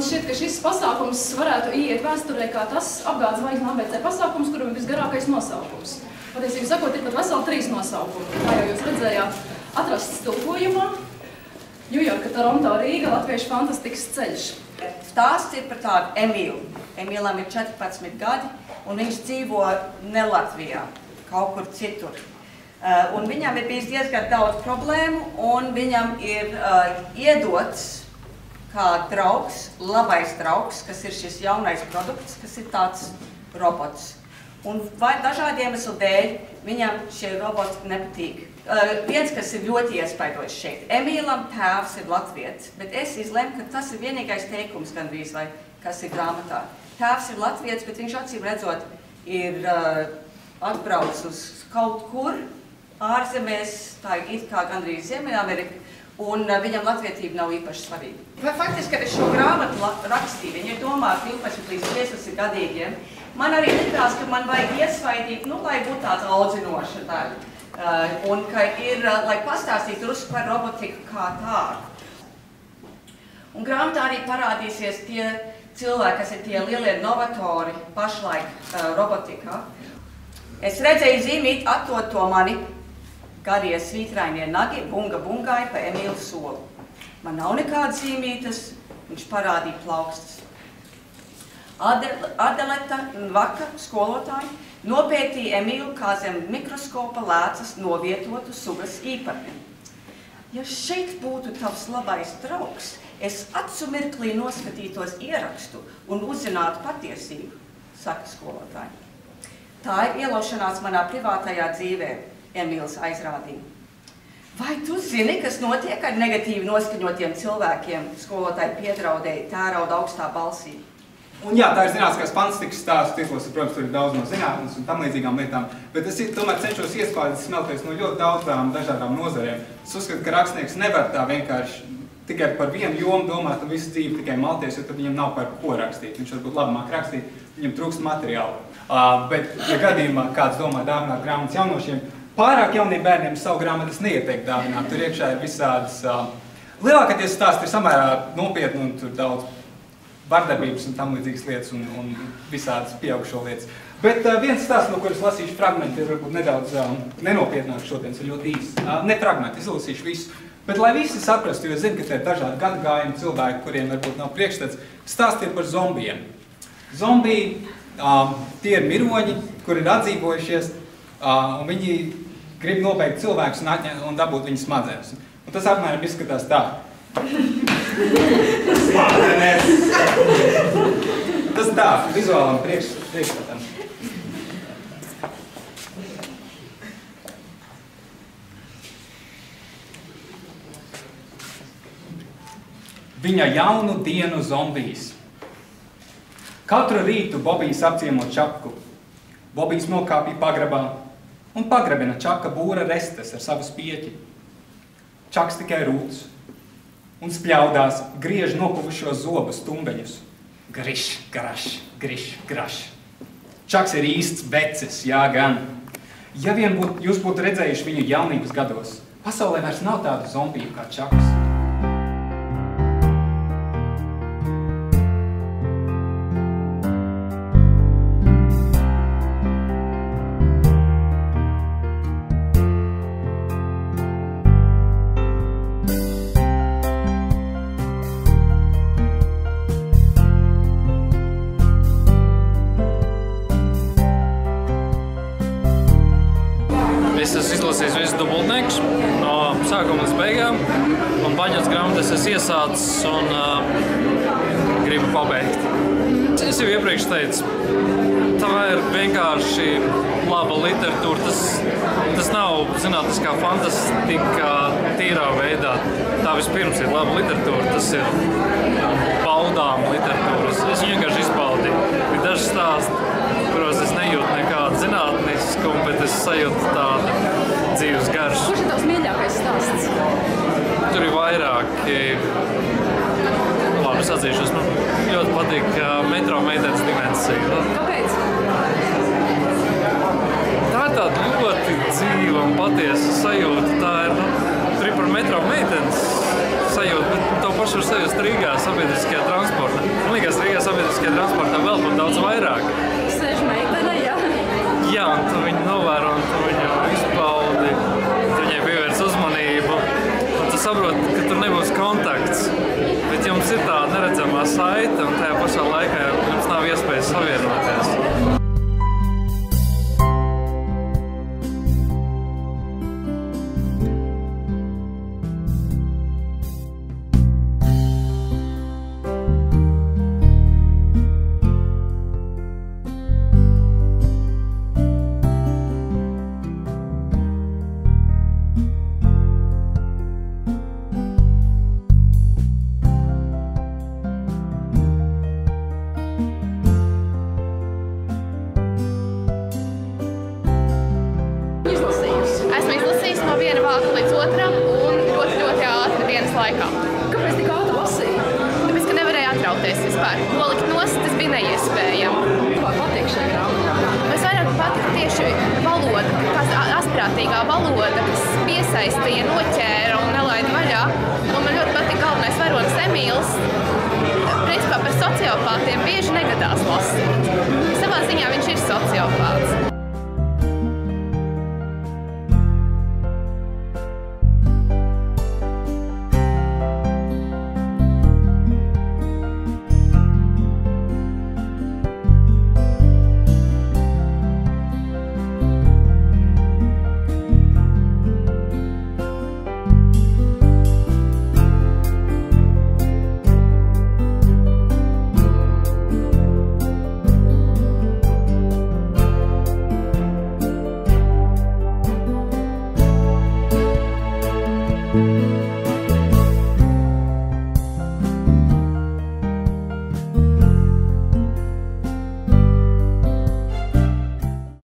man šķiet, ka šis pasākums varētu ieiet vēsturē kā tas apgādes zvaigznes ABC pasākums, kuram ir visgarākais nosaukums. Patiesībā sakot, ir pat veseli 3 nosaukumi. Kā jau jūs redzējāt, atrasts tulkojumā, Ņujorka, Toronto, Rīga, Latviešu fantastikas ceļš. Stāsts ir par tādu Emīlu. Emīlam ir 14 gadi, un viņš dzīvo ne Latvijā, kaut kur citur. Un viņam ir bijis diezgan daudz problēmu, un viņam ir iedots kā draugs, labais draugs, kas ir šis jaunais produkts, kas ir tāds robots. Un vai dažādi iemesli dēļ viņam šie roboti nepatīk. Viens, kas ir ļoti iespaidojis šeit. Emīlam tēvs ir latvietis, bet es izlēmu, ka tas ir vienīgais teikums gandrīz, vai kas ir grāmatā. Tēvs ir latvietis, bet viņš acīm redzot ir atbraucis uz kaut kur ārzemēs, tā ir it kā gandrīz Ziemeļamerika, un viņam latvietība nav īpaši svarīga. Vai faktiski, kad es šo grāmatu rakstīju, viņi ir domāti 12 līdz 15 gadīgiem, man arī likās, ka man vajag iesvaidīt, lai būtu tāds audzinoša daļa. Un ka ir, lai pastāstītu drusku par robotiku kā tādu. Un grāmatā arī parādīsies tie cilvēki, kas ir tie lielie novatori pašlaik robotikā. Es redzēju zīmīt atdot to mani garie svītrainie nagi, bungai pa Emīlu soli. Man nav nekādas zīmītas, viņš parādīja plaukstas. Adeleta Vaka, skolotāja, nopētīja Emīlu kā zem mikroskopa lēcas novietotu sugas īpatni. Ja šeit būtu tavs labais draugs, es acu mirklī noskatītos ierakstu un uzzinātu patiesību, saka skolotāja. Tā ir ielaušanās manā privātajā dzīvē, Emīls aizrādīja. Vai tu zini, kas notiek ar negatīvi noskaņotiem cilvēkiem? Skolotāji piedraudēja, tērauda augstā balsī. Un jā, tā ir zinātniskās fantastikas stāstu tīklos, protams, tur ir daudz no zinātnes un tam līdzīgām lietām, bet es tomēr cenšos iesklādīt, smelties no ļoti daudzām dažādām nozarēm. Es uzskatu, ka rakstnieks nevar tā vienkārši tikai par vienu jomu domāt un visu dzīvi tikai malties, jo tad viņam nav par ko rakstīt. Viņš varbūt labi māk rakstīt, viņam trūkst materiālu. Bet, ja gadījumā kāds domā dāvināt grāmatas jaunošiem, pārāk jauniem bērniem savu grāmatas neieteiktu dāvināt. Tur iekšā ir visādas... Lielākoties stāsti ir samērā nopietni un tur daudz vardarbības un tam līdzīgas lietas un visādas pieaugušo lietas. Bet viens stāsts, no kuras lasīšu fragmenti, ir varbūt nedaudz nenopietnāk šodien, ir ļoti īsts. Ne fragmenti, es lasīšu visu. Bet, lai visi saprastu, jo zinu, ka te ir dažādi gadagājumi cilvēki, kuriem varbūt nav priekšstats, stāsti ir par zombijiem. Zombiji, tie ir miroņi, kuri ir atdzīvojušies, un viņi grib nobeigt cilvēkus un dabūt viņu smadzenes. Un tas apmēram izskatās tā. Tas tā, vizuālam priekšstatam. Viņa jaunu dienu zombijs. Katru rītu Bobijs apciemo Čaku. Bobijs nokāpja pagrabā un pagrabina Čaka būra restes ar savu spieķi. Čaks tikai rūc un spļaudās, griež nopuvušos zobu stumbeņus. Griš, graš, griš, graš. Čaks ir īsts vecis, jā gan. Ja vien jūs būtu redzējuši viņu jaunības gados, pasaulē vairs nav tādu zombiju kā Čaks. Es esmu izlasījis visus dubultniekus no sākuma līdz beigām, un Baņas grāmatas es iesācis un gribu pabeigt. Es jau iepriekš teicu, tā ir vienkārši laba literatūra. Tas nav zinātniskā fantastika tīrā veidā. Tā vispirms ir laba literatūra, tas ir baudām literatūras. Es vienkārši izbaudīju. Ir daži stāsti, kuros es nejūtu nekādu zinātniskumu, bet es sajūtu tādu dzīves garšu. Kurš ir tavs mīļākais stāsts? Tur ir vairāki. Labi, es atzīšos, man ļoti patīk Metro meitenes dimensija. Kāpēc? Tā ir tāda ļoti dzīva un patiesa sajūta. Tā ir, tur ir par Metro meitenes sajūta, bet to pašu var sajust Rīgā sabiedriskajā transportā. sabiedriskajā transportā vēl pat daudz vairāk. Sēž meitene, jā. Jā, un tu viņu novēro, un tu viņu izpaudi, tu viņai pievērs uzmanību, un tu saproti, ka tur nebūs kontakts. Bet jums ir tā neredzamā saite, un tajā pašā laikā jums nav iespējas savienoties. Esmu izlasījusi no viena vāka līdz otram un ļoti ātri dienas laikā. Kāpēc tik ātri lasīji? Tāpēc, ka nevarēju atrauties vispār. Nolikt nost, tas bija neiespējami. Kā patīk šai grāmatā? Es vairāk patika tieši valoda, kā asprātīgā valoda, kas piesaistīja, noķēra un nelaida vaļā. Un man ļoti patika galvenais varonis Emīls. Principā par sociopātiem bieži negadās lasīt. Savā ziņā viņš ir sociopāts.